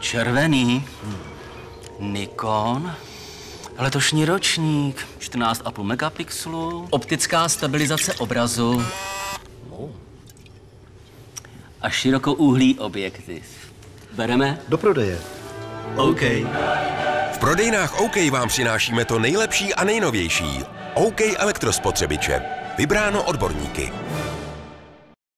Červený. Nikon. Letošní ročník. 14,5 megapixelů. Optická stabilizace obrazu. A širokouhlý objektiv. Bereme? Do prodeje. OK. V prodejnách OK vám přinášíme to nejlepší a nejnovější. OK elektrospotřebiče. Vybráno odborníky.